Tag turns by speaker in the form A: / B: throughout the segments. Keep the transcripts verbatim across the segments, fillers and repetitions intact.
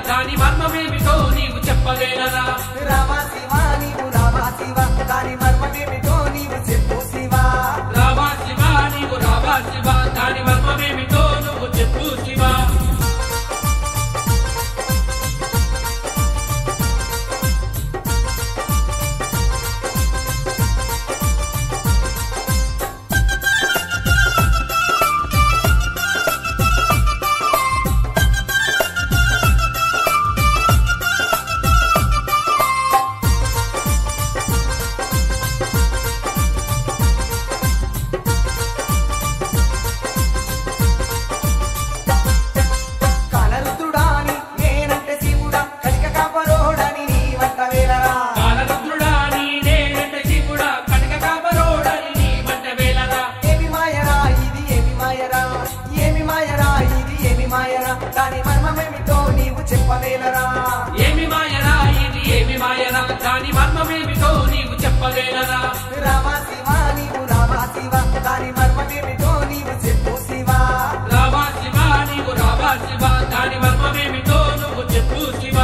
A: దాని మర్మమేమిటో నీవు చెప్పగలరా?
B: రామ శివ నీవు రామ శివ దాని మర్మమేమిటో నీవు చెప్పు శివ.
A: రామ శివ నీవు రామ శివ దాని మర్మమేమిటో నువ్వు చెప్పు శివ.
B: దాని మర్మమేమిటో నీవు చెప్పగలరా?
A: ఏమి మాయరా ఇది ఏమి మాయరా దాని మర్మమేమిటో నీవు చెప్పగలరా?
B: రామ శివ నీవు రామ శివ దాని మర్మమేమిటో నీవు చెప్పు శివ.
A: రామ శివ నీవు రామ శివ దాని మర్మమేమిటో నువ్వు చెప్పు శివ.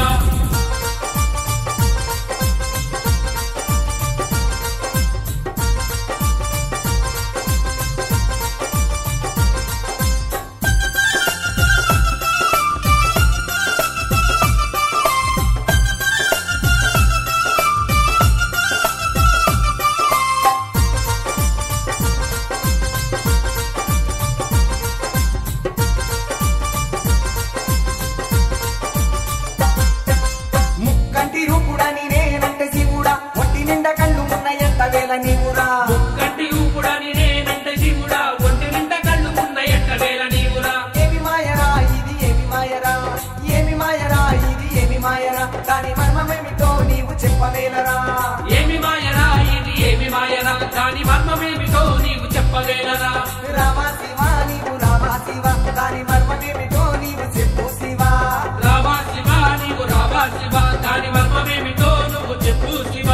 B: నీవురా
A: ముక్కంటి ఊపుడని నేనంటే శివుడా ఒంటి నిండా కళ్ళు ఉన్న ఎట్టవేళ నీవురా.
B: ఏమి మాయరా ఇది ఏమి మాయరా ఏమి మాయరా ఇది ఏమి మాయరా దాని మర్మమేమిటో నీవు చెప్పగలరా?
A: ఏమి మాయరా ఇది ఏమి మాయరా దాని మర్మమేమిటో నీవు చెప్పగలరా?
B: రామ శివ నీవు రామ శివ దాని మర్మమేమిటో నీవు చెప్పు శివ.
A: రామ శివ నీవు రామ శివ దాని మర్మమేమిటో నువ్వు చెప్పు శివ.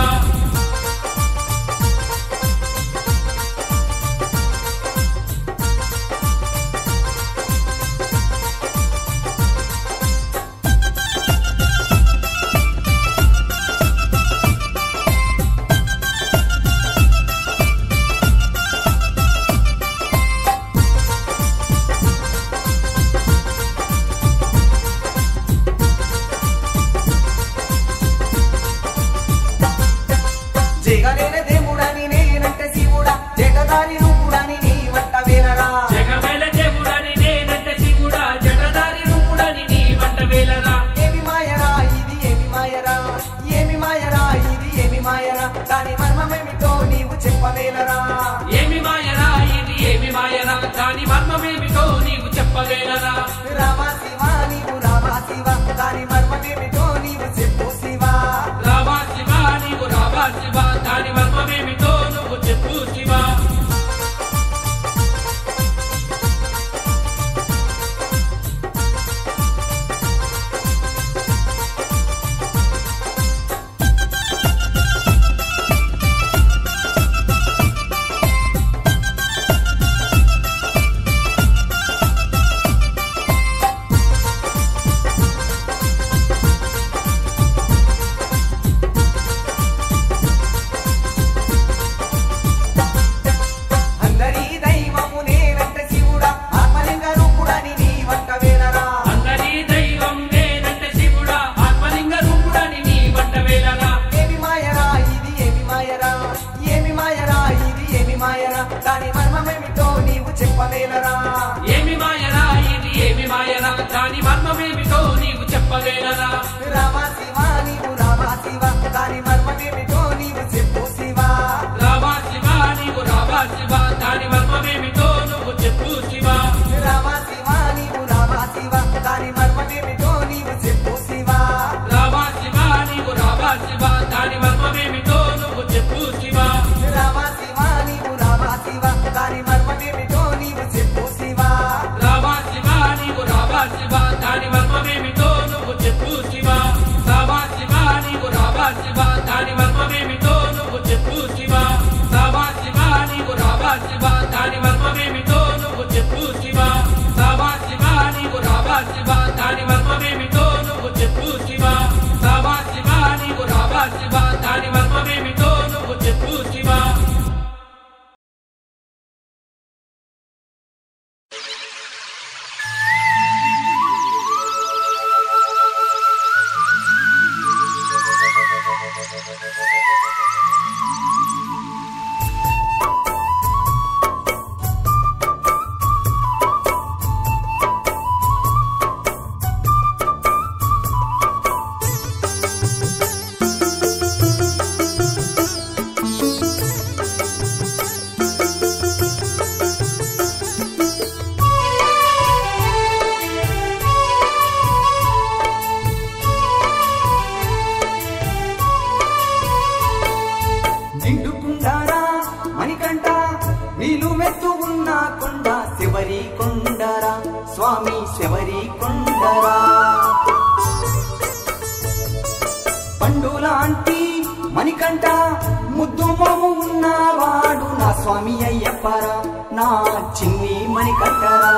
B: స్వామి అయ్యప్పరా నా చిన్ని మణికంఠరా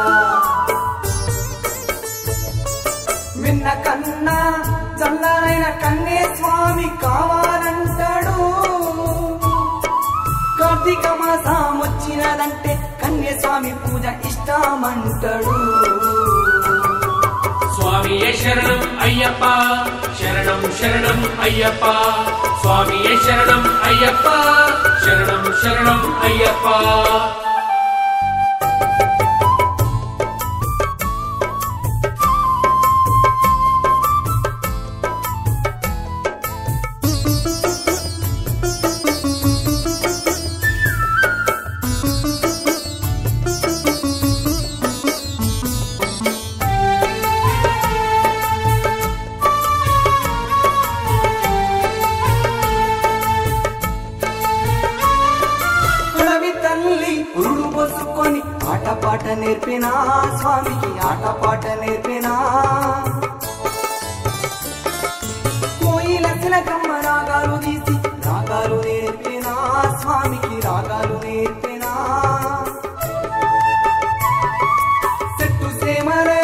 B: విన్న కన్నా చల్లనైన కన్నే స్వామి కావాలంటాడు కార్తీక మాసం వచ్చినదంటే కన్య స్వామి పూజ ఇష్టమంటాడు
A: స్వామియే శరణం అయ్యప్ప శరణం శరణం అయ్యప్ప స్వామియే శరణం అయ్యప్ప శరణం శరణం అయ్యప్ప
B: ఆటపాట నేర్పినా స్వామికి ఆటపాట నేర్పినా కోయిల తిలకమ్మ రాగాలు తీసి రాగాలు నేర్పినా స్వామికి రాగాలు నేర్పినా చెట్టు సేమరే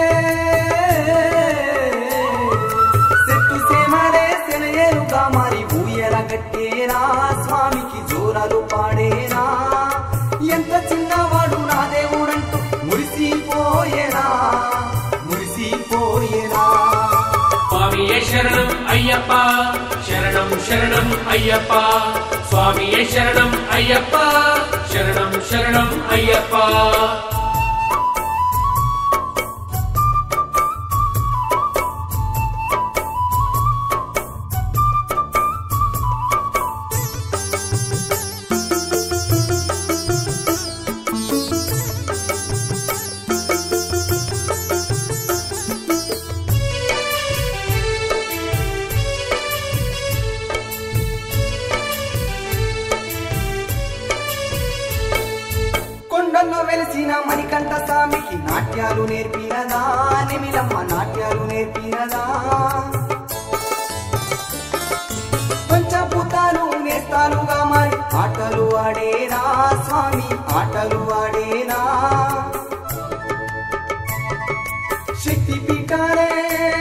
B: చెట్టు సేమరే సెలయేరుగా మరి ఊయల గట్టేనా స్వామికి జోరాలు పాడేనా ఎంత చిన్నవాడు నా దేవుడంటూ మురిసిపోయేనా మురిసిపోయేనా
A: స్వామియే శరణం అయ్యప్ప శరణం శరణం అయ్యప్ప స్వామియే శరణం అయ్యప్ప శరణం శరణం అయ్యప్ప
B: కొండల్లో వెలిసిన మణికంఠ స్వామికి నాట్యాలు నేర్పినదా నిమిలమ్మ నాట్యాలు నేర్పినదా పంచభూతాలు నేస్తాలుగా మరి ఆటలు ఆడేనా స్వామి ఆటలు ఆడేనా శక్తి పీఠాలే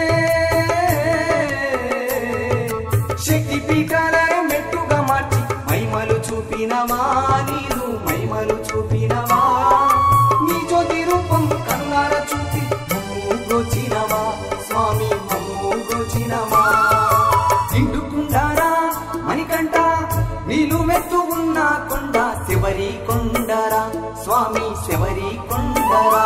B: శక్తి పీఠాలే మెట్టుగా మార్చి మైమలు చూపినవా నీరు మైమలు చూపినవా నీ జ్యోతి రూపం కన్నార చూపి మమ్ము గోచినవా స్వామి మమ్ము గోచినవా ఇండుకుండారా మణికంఠ నీలు మెత్తు ఉన్న కొండ శివరి కొండరా స్వామి శివరి కొండరా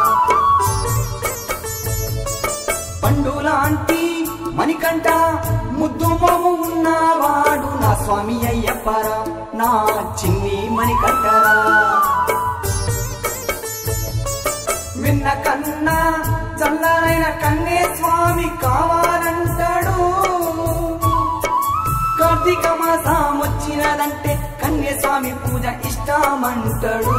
B: పండులాంటి మణికంఠ ముద్దు మోము ఉన్నవాడు నా స్వామి అయ్యప్పరా నా చిన్ని మణికంఠరా విన్న కన్నా చల్లనైన కన్నే స్వామి కావాలంటాడు కార్తీక మాసం వచ్చినదంటే కన్య స్వామి పూజ ఇష్టమంటాడు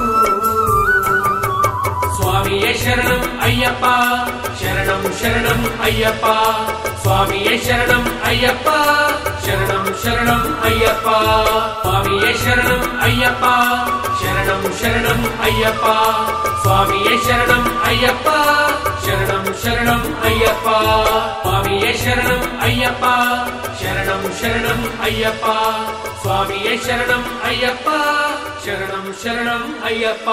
A: స్వామియే శరణం అయ్యప్ప శరణం శరణం అయ్యప్ప స్వామియే శరణం అయ్యప్ప శరణం శరణం అయ్యప్ప స్వామియే శరణం అయ్యప్ప శరణం శరణం అయ్యప్ప స్వామియే శరణం అయ్యప్ప శరణం శరణం అయ్యప్ప స్వామియే శరణం అయ్యప్ప శరణం శరణం అయ్యప్ప స్వామియే శరణం అయ్యప్ప శరణం శరణం అయ్యప్ప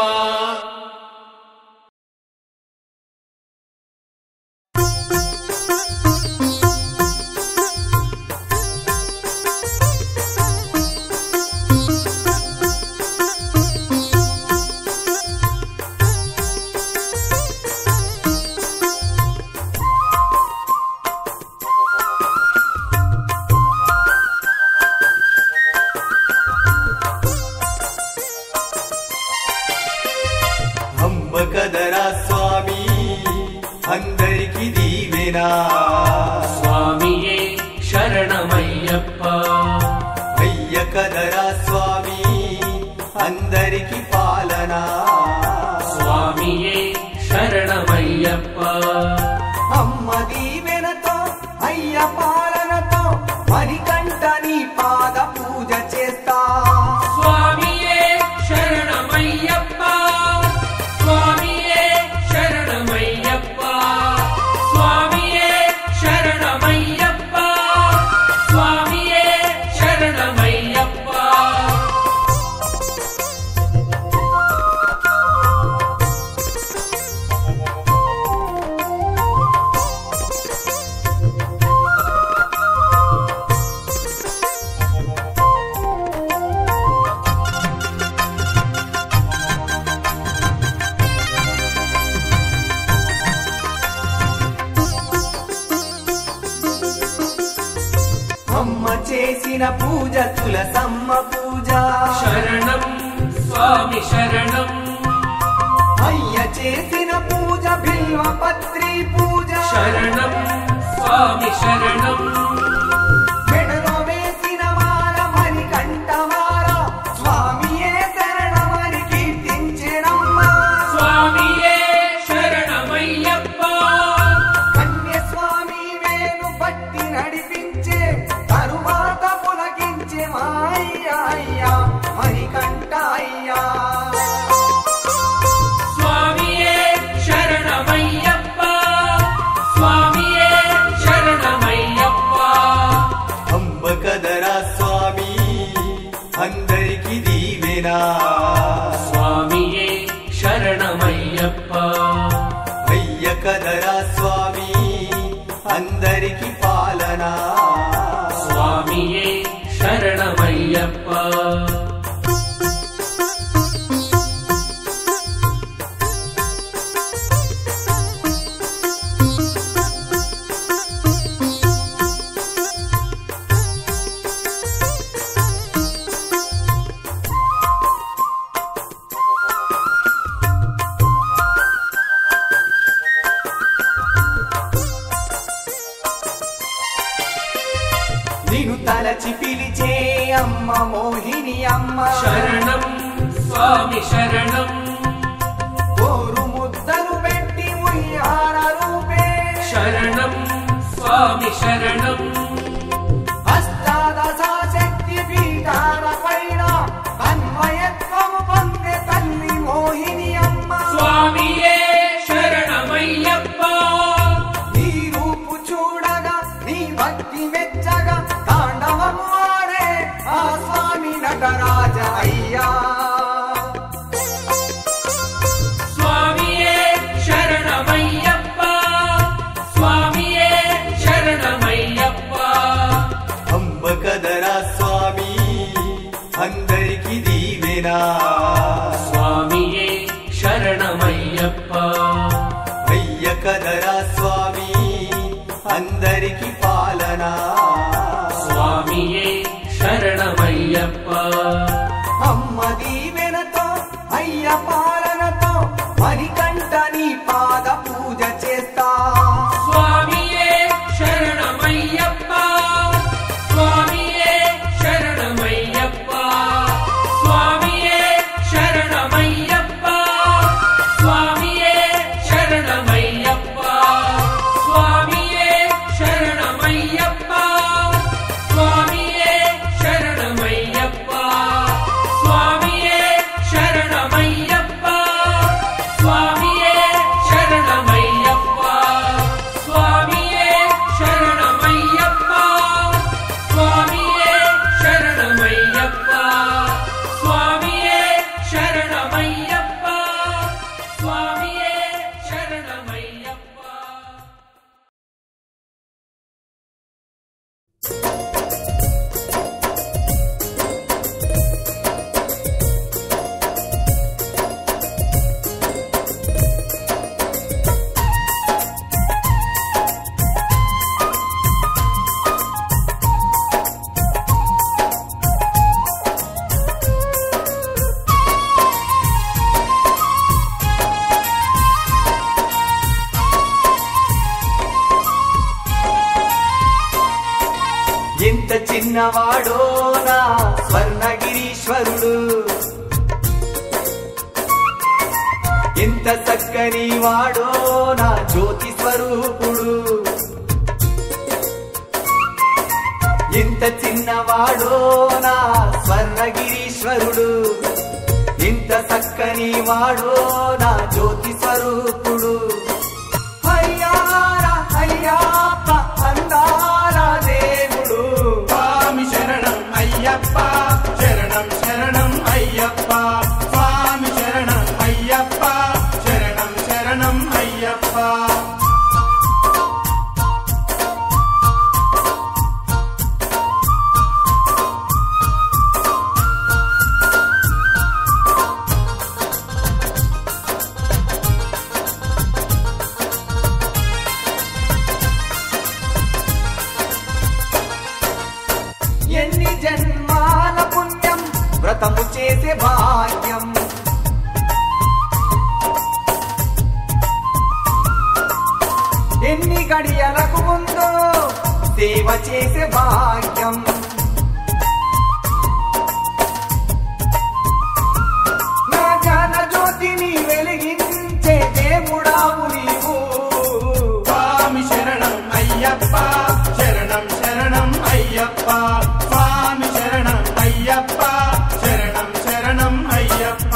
B: కదరా స్వామి అందరికి దీవెనా
A: స్వామియే శరణమయ్యప్ప
B: అయ్య కదరా స్వామి అందరికి పాలనా
A: స్వామియే శరణమయ్యప్ప
B: అమ్మ దీవెనతో అయ్య పాలనతో మణికంఠ నీ పాద పూజ చేస్తా
A: స్వామియే
B: చేసిన పూజ తులసమ్మ పూజ
A: శరణం స్వామి శరణం
B: అయ్య చేసిన పూజ బిల్వ పత్రి పూజ
A: శరణం స్వామి శరణం
B: మెడలో వేసిన మాల మణి కంఠమాల స్వామియే శరణమని కీర్తించెనమ్మ
A: స్వామియే శరణమయ్యప్ప
B: కన్య స్వామి వేణు పట్టి నడిపించే తరువాత పులకించే మాయ్య అయ్యా మణి కంఠ అయ్యా
A: స్వామియే శరణమయ్యప్ప స్వామియే శరణమయ్యప్ప
B: అంబ కదరా స్వామి అందరికి దీవెనా
A: స్వామియే శరణమయ్యప్ప
B: అయ్య కదరా స్వామి అందరికి పాలనా
A: స్వామియే శరణమయ్యప్ప
B: నిన్ను తలచి పిలిచే అమ్మ మోహిని అమ్మ
A: శరణం స్వామి శరణం
B: కోరు ముద్దలు పెట్టి ఉయ్యాల రూపే
A: శరణం స్వామి శరణం
B: అష్టాదశ శక్తి పీఠాల పైన తన్మయత్వము పొందే తల్లి మోహిని అమ్మ
A: స్వామియే శరణమయ్యప్ప
B: నీ రూపు చూడగా నీ భక్తి మెచ్చగా తాండవము ఆడే ఆ స్వామి నటరాజ అయ్యా
A: స్వామియే శరణమయ్యప్ప స్వామియే శరణమయ్యప్ప
B: అంబ కదరా స్వామి అందరికి దీవెనా
A: స్వామియే శరణమయ్యప్ప
B: అయ్య కదరా స్వామి అందరికి పాలనా
A: స్వామియే శరణమయ్యప్ప
B: అమ్మ దీవెనతో అయ్య పాలనతో మణికంఠ నీ పాద పూజ చేస్తా
A: స్వామియే శరణమయ్యప్ప స్వామియే శరణమయ్యప్ప స్వామియే శరణమయ్యప్ప స్వామియే శరణమయ్యప్ప స్వామియే శరణమయ్యప్ప స్వామియే శరణమయ్యప్ప స్వామియే శరణమయ్యప్ప స్వామియే శరణమయ్యప్ప స్వామియే శరణమయ్యప్ప స్వామియే శరణమయ్యప్ప స్వామియే శరణమయ్యప్ప స్వామియే శరణమయ్యప్ప
B: ఎంత చిన్నవాడో నా స్వర్ణగిరీశ్వరుడు ఎంత చక్కని వాడో నా జ్యోతి స్వరూపుడు ఎంత చిన్నవాడో నా స్వర్ణగిరీశ్వరుడు ఎంత చక్కని వాడో నా జ్యోతి స్వరూపుడు అయ్యారా అయ్యప్ప అందాల దేవుడు
C: స్వామి శరణం అయ్యప్ప శరణం శరణం అయ్యప్ప స్వామి శరణం అయ్యప్ప శరణం శరణం అయ్యప్ప
B: వ్రతము చేసే భాగ్యం. ఎన్ని గడియలకు ముందో సేవ చేసే భాగ్యం. నా జ్ఞాన జ్యోతిని వెలిగించే దేవుడావు నీవు.
C: స్వామి శరణం అయ్యప్ప శరణం శరణం అయ్యప్ప స్వామి శరణం అయ్యప్ప శరణం శరణం అయ్యప్ప.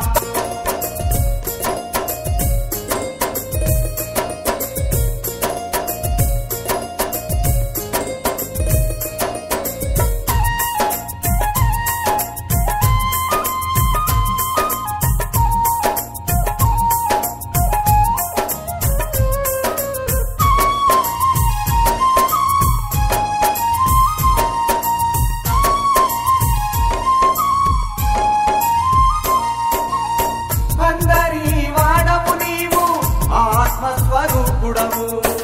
B: అందరి వాడవు నీవు ఆత్మస్వరూపుడవు.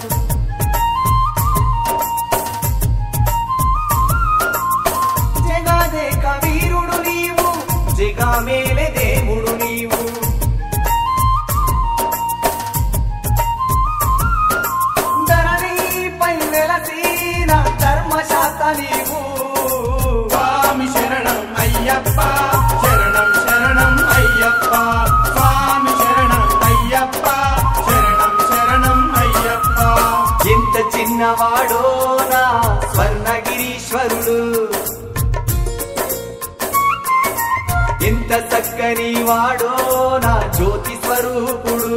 B: జగదేక వీరుడు నీవు జగమేలే దేవుడు నీవు. ధరణిపై వెలసిన ధర్మశాస్త్ర నీవు.
C: స్వామి శరణం అయ్యప్ప శరణం శరణం అయ్యప్ప స్వామి శరణం అయ్యప్ప శరణం శరణం అయ్యప్ప.
B: ఎంత చిన్నవాడో నా స్వర్ణగిరీశ్వరుడు, ఎంత చక్కని వాడో నా జ్యోతి స్వరూపుడు.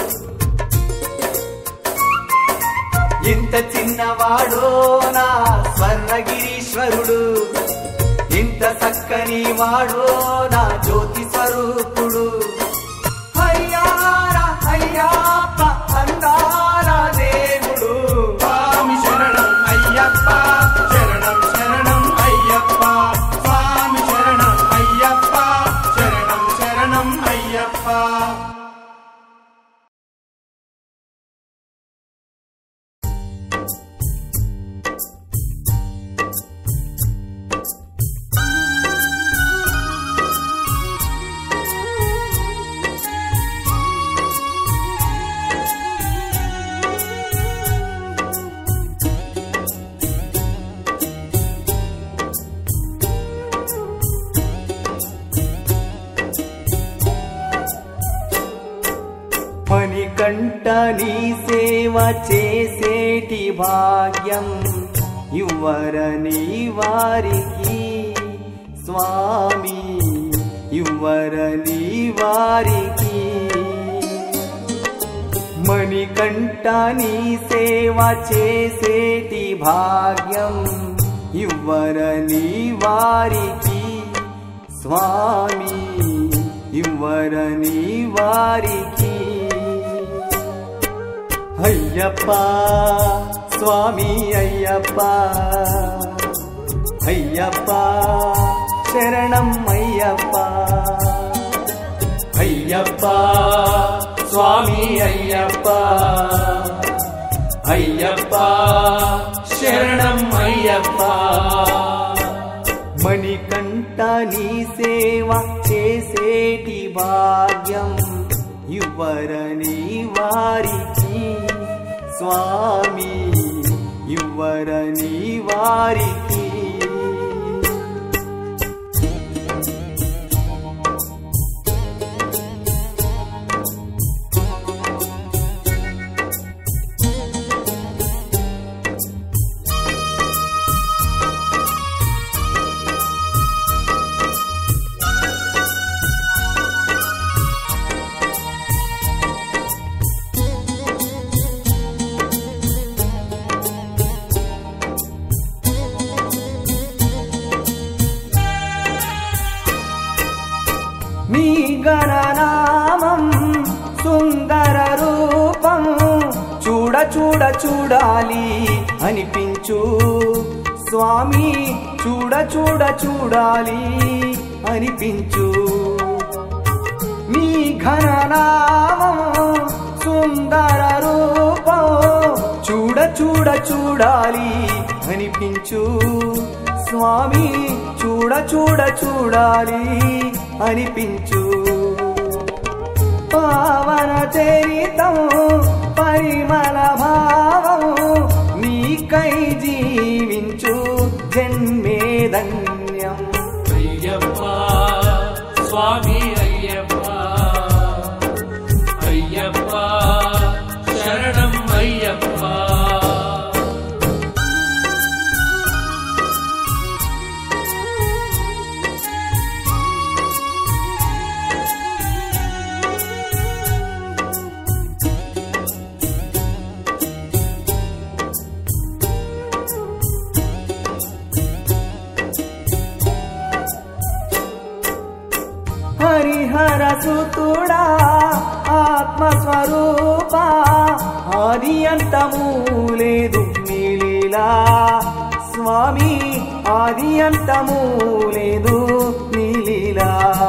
B: ఎంత చిన్నవాడో నా స్వర్ణగిరీశ్వరుడు, ఎంత చక్కని వాడో నా జ్యోతి స్వరూపుడు. హరియారా అయ్యప్ప అందాల దేవుడు.
C: స్వామి శరణం అయ్యప్ప శరణం శరణం అయ్యప్ప స్వామి శరణం అయ్యప్ప శరణం శరణం అయ్యప్ప.
B: మణికంఠ నీ సేవ చేసేటి భాగ్యం ఇవ్వరని వారికి స్వామి, ఇవ్వరని వారికి. మణికంఠ నీ సేవ చేసేటి భాగ్యం ఇవ్వరని వారికి స్వామి, ఇవ్వరని వారికి. అయ్యప్ప స్వామి అయ్యప్ప, అయ్యప్ప శరణం అయ్యప్ప. అయ్యప్ప స్వామి అయ్యప్ప, అయ్యప్ప శరణం అయ్యప్ప. మణికంఠ నీ సేవ చేసేటి భాగ్యం ఇవ్వరని వారికి స్వామి, ఇవ్వరని వారికి. మీ గణనామం సుందర రూపం చూడ చూడ చూడాలి అనిపించు స్వామి, చూడ చూడ చూడాలి అనిపించు. మీ ఘననామం సుందర రూపం చూడ చూడ చూడాలి అనిపించు స్వామి చూడ చూడ చూడాలి అనిపించు పావన చరితం పరిమళ భావం నీకై జీవించు జన్మే ధన్యం
A: అయ్యప్ప స్వామి అయ్యప్ప అయ్యప్ప శరణం అయ్యప్ప
B: హరిహర సుతుడా ఆత్మస్వరూప ఆది అంతము లేదు నీలీలా స్వామి ఆది అంతము లేదు నీలీలా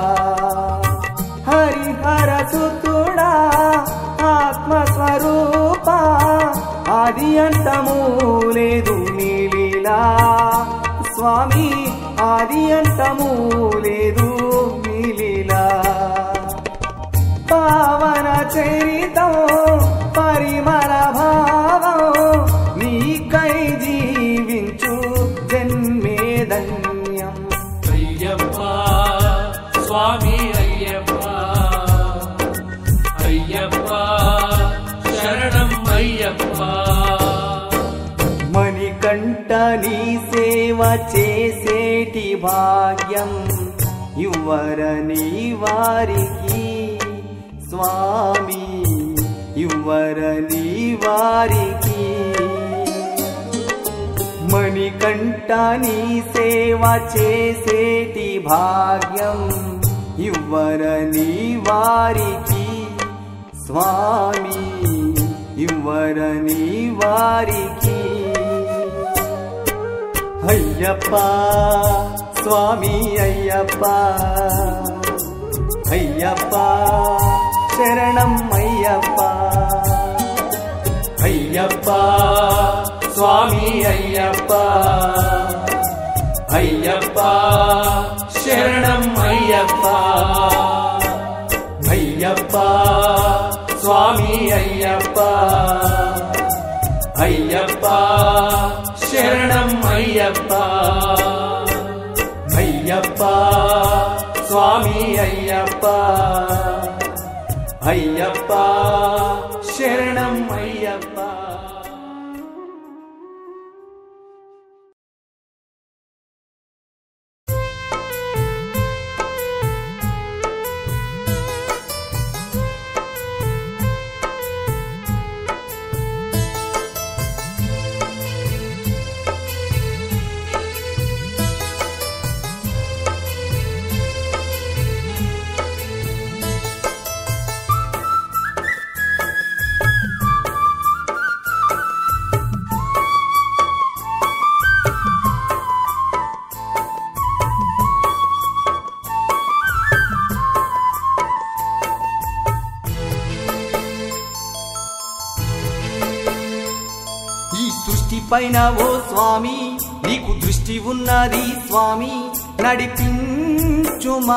B: హరిహర సుతుడా ఆత్మస్వరూప ఆది అంతము లేదు నీలీలా స్వామి ఆది అంతము లేదు నీలీలా పావన చరితం పరిమళ భావం నీకై జీవించు జన్మే ధన్యం
A: అయ్యప్ప స్వామి అయ్యప్ప అయ్యప్ప శరణం అయ్యప్ప
B: మణికంఠ నీ సేవ చేసేటి భాగ్యం ఇవ్వరని వారికి స్వామి ఇవ్వరని వారికి మణికంఠ నీ సేవ చేసేటి భాగ్యం ఇవ్వరని వారికి స్వామి ఇవ్వరని వారికి అయ్యప్ప స్వామి అయ్యప్ప అయ్యప్ప శరణం అయ్యప్ప
A: అయ్యప్ప స్వామి అయ్యప్ప అయ్యప్ప శరణం అయ్యప్ప అయ్యప్ప స్వామి అయ్యప్ప అయ్యప్ప శరణం అయ్యప్ప అయ్యప్ప స్వామి అయ్యప్ప అయ్యప్ప శరణం అయ్యప్ప
B: పైన ఓ స్వామి నీకు దృష్టి ఉన్నది స్వామి నడిపించుమా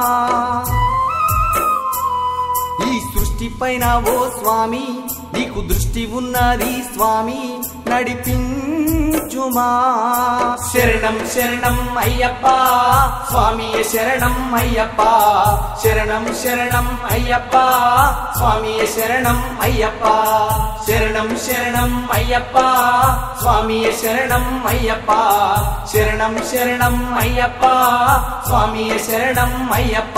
B: ఈ సృష్టి పైన ఓ స్వామి నీకు దృష్టి ఉన్నది స్వామి నడిపించుమా శరణం శరణం అయ్యప్ప స్వామి శరణం అయ్యప్ప శరణం శరణం అయ్యప్ప స్వామి శరణం అయ్యప్ప శరణం శరణం అయ్యప్ప స్వామి శరణం అయ్యప్ప శరణం శరణం అయ్యప్ప స్వామి శరణం అయ్యప్ప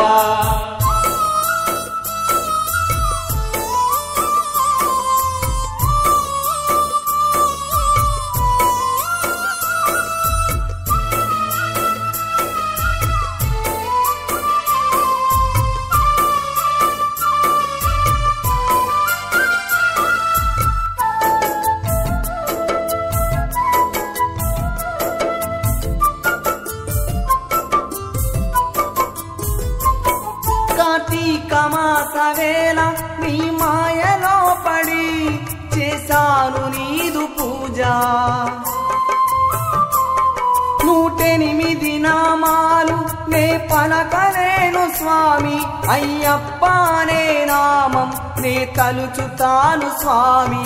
B: మాసవేళ నీ మాయలో పడి చేశాను నీదు పూజ నూటెనిమిది పలకలేను స్వామి అయ్యప్ప అనే నామం నే తలుచుతాను స్వామి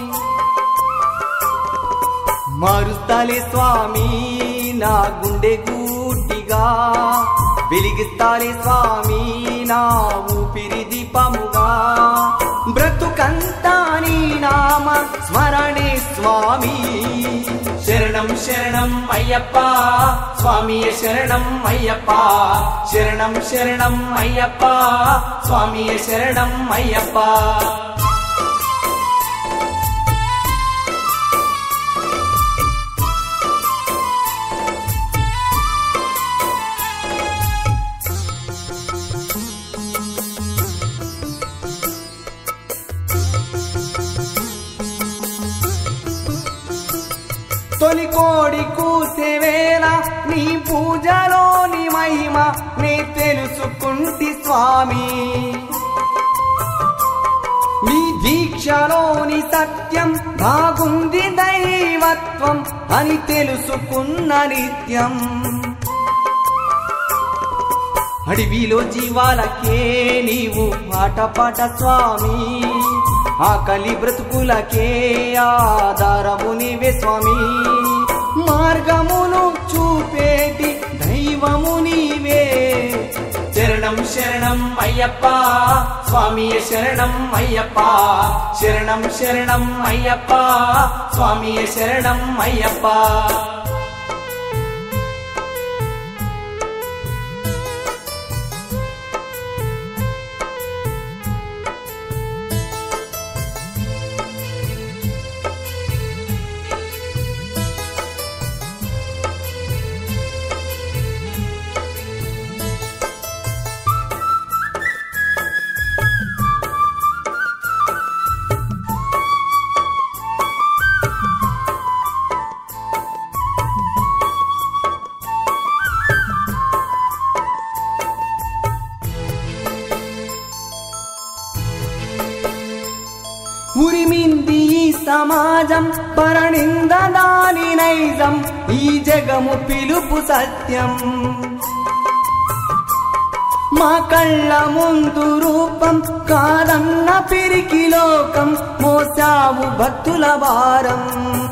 B: మారుస్తాలే స్వామి నా గుండె గూటిగా వెలిగిస్తాలే స్వామి నా ఊపిరి దీపముగా బ్రతుకంతా నీ నామ స్మరణే స్వామి
A: శరణం శరణం అయ్యప్ప స్వామియ శరణం అయ్యప్ప శరణం శరణం అయ్యప్ప స్వామియ శరణం అయ్యప్ప
B: తొలి కోడి కూసే వేళ నీ పూజలోని మహిమ నే తెలుసుకుంటి స్వామి నీ దీక్షలోని సత్యం బాగుంది దైవత్వం అని తెలుసుకున్న నిత్యం అడవిలో జీవాలకే నీవు పాట పాట స్వామి ఆకలి బ్రతుకులకే ఆధారము నీవే స్వామి మార్గమును చూపేటి దైవము నీవే
A: శరణం శరణం అయ్యప్ప స్వామియ శరణం అయ్యప్ప శరణం శరణం అయ్యప్ప స్వామియ శరణం అయ్యప్ప
B: ఉరిమింది ఈ సమాజం పరనింద దాని నైజం ఈ జగము పిలుపు సత్యం మా కళ్ళ ముందు రూపం కాదన్న పిరికి లోకం మోసావు భక్తుల భారం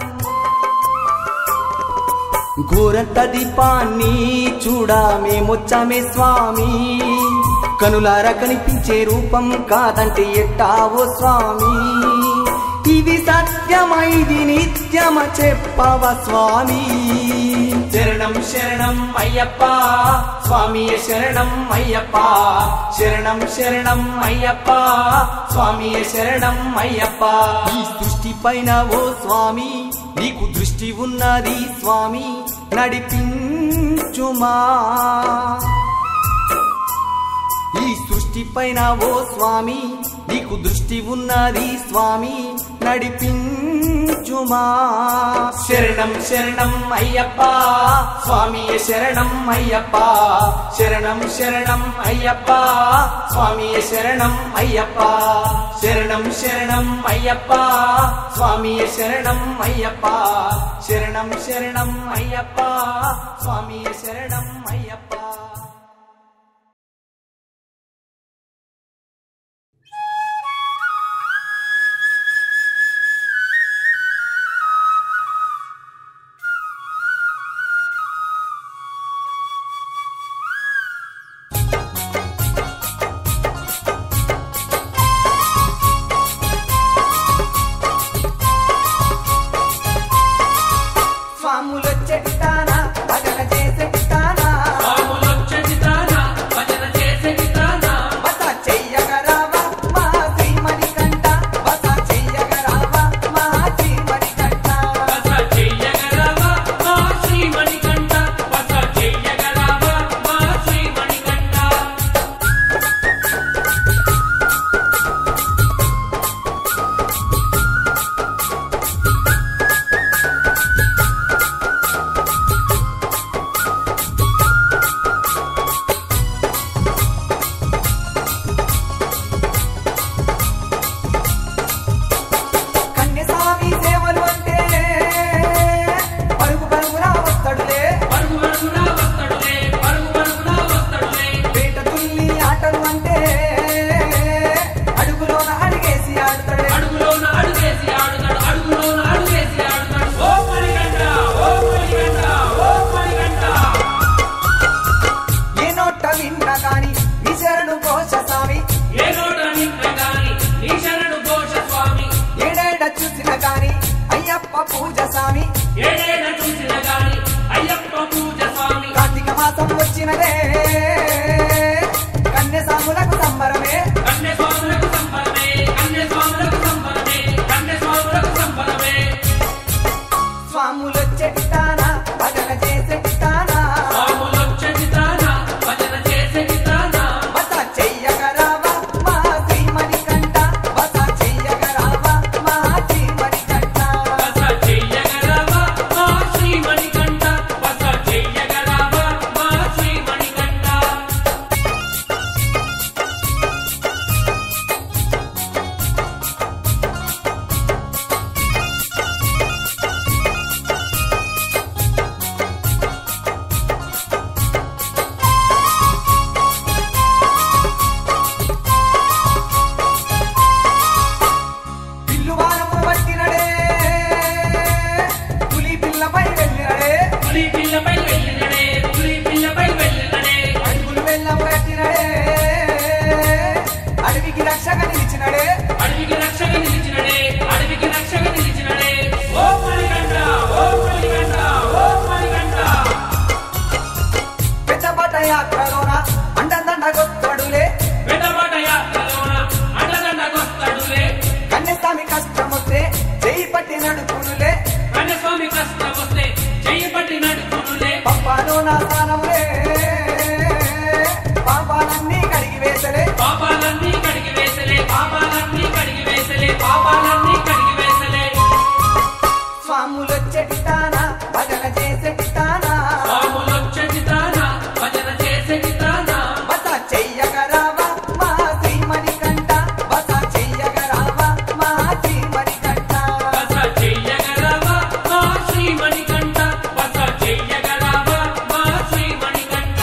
B: ఘోరంత దీపాన్ని చూడా మేమొచ్చామే స్వామి కనులారా కనిపించే రూపం కాదంటే ఎట్టావో స్వామి ఇది సత్యమైది నిత్యమ చెప్పవ స్వామి
A: శరణం శరణం అయ్యప్ప స్వామియ శరణం అయ్యప్ప శరణం శరణం అయ్యప్ప స్వామియ శరణం అయ్యప్ప
B: ఈ సృష్టి పైన ఓ స్వామి నీకు దృష్టి ఉన్నది స్వామి నడిపించుమా ఈ సృష్టి పైన ఓ స్వామి నీకు దృష్టి ఉన్నది స్వామి నడిపించుమా
A: శరణం శరణం అయ్యప్ప స్వామియ శరణం అయ్యప్ప శరణం శరణం అయ్యప్ప స్వామియ శరణం అయ్యప్ప శరణం శరణం అయ్యప్ప స్వామియ శరణం అయ్యప్ప శరణం శరణం అయ్యప్ప స్వామియ శరణం అయ్యప్ప
B: స్వాములొచ్చెట్టానా భజన చేసెట్టానా
A: స్వాములొచ్చె
B: స్వాములొచ్చెటి తాన భజన చేసెటి తాన
A: స్వాములొచ్చెటి తాన భజన చేసెటి తాన
B: బస చెయ్యగరావా మా శ్రీమణికంఠ బస చెయ్యగరావా మా శ్రీమణికంఠ
A: బస చెయ్యగరావా మా శ్రీమణికంఠ బస చెయ్యగరావా మా శ్రీమణికంఠ
B: పిల్లువానము పట్టినడే పులి పిల్లపై వెళ్ళినడే
A: పులి పిల్లపై వెళ్ళినడే పులి పిల్లపై వెళ్ళినడే
B: అడుగులు వెళ్ళము కట్టినడే అడవికి రక్షక నిలిచినడే
A: అడవికి రక్షక నిలిచినడే అడవికి రక్షక నిలిచినడే ఓ మణికంఠ ఓ మణికంఠ ఓ మణికంఠ
B: పెద్దపట యాత్రలోన అండదండ గొత్తడులే
A: వెడబడ యాత్రలోన అడదండగొస్తడులే
B: కన్యస్వామి కష్టమొస్తే చేయి పట్టి నడుపునులే
A: కన్యస్వామి కష్టం వస్తే చెయ్యి పట్టి నడుపునులే
B: పంపాలో నా స్థానములే పాపాలన్నీ కడిగి వేసలే
A: పాపాలన్నీ కడిగి వేసలే పాపాలన్నీ కడిగి వేసలే పాపాలన్నీ కడిగి వేసలే
B: స్వాములొచ్చెటి తాన భజన చేసెటి తాన
A: స్వాములొచ్చెటి తాన భజన చేసెటి తాన
B: బస చెయ్యగరావా మా శ్రీమణికంఠ బస చెయ్యగరావా మా శ్రీమణికంఠ
A: బస చెయ్యగరావా మా శ్రీమణికంఠ బస చెయ్యగరావా మా శ్రీమణికంఠ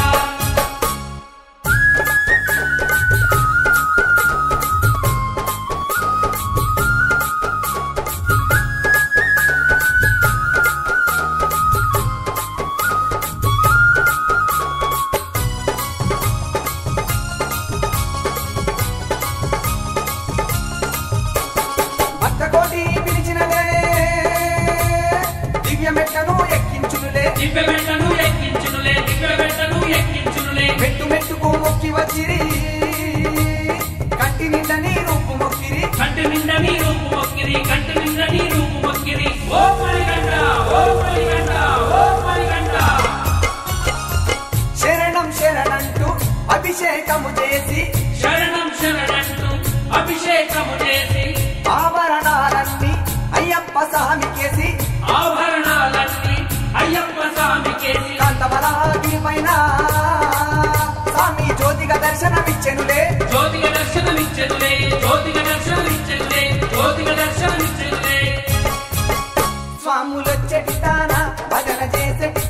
B: భక్తకోటి పిలిచినలే దివ్య మెట్టను ఎక్కించునులే
A: దివ్య వెంటను ఎక్కించునులే దివ్య వెంటను ఎక్కించునులే
B: మెట్టు మెట్టుకు మొక్కి వచ్చిరి కంటి నిండా నీ రూపు మొక్కిరి
A: కంటి నిండా నీ రూపు మొక్కిరి కంటి నిండా నీ రూపు మొక్కిరి ఓ మణికంఠ ఓ మణికంఠ ఓ మణికంఠ
B: శరణం శరణంటూ అభిషేకము చేసి
A: శరణం శరణంటూ అభిషేకము చేసి
B: ఆభరణాలన్నీ అయ్యప్ప స్వామికేసి
A: ఆభరణాలన్నీ అయ్యప్ప స్వామికేసి
B: కాంతవరాగిరి పైన స్వామి జ్యోతిగా దర్శనమిచ్చెనులే
A: జ్యోతిగా దర్శనమిచ్చెనులే జ్యోతిగా దర్శనమిచ్చెనులే జ్యోతిగా దర్శనమిచ్చెనులే
B: స్వాములొచ్చెటి తాన భజన చేసెటి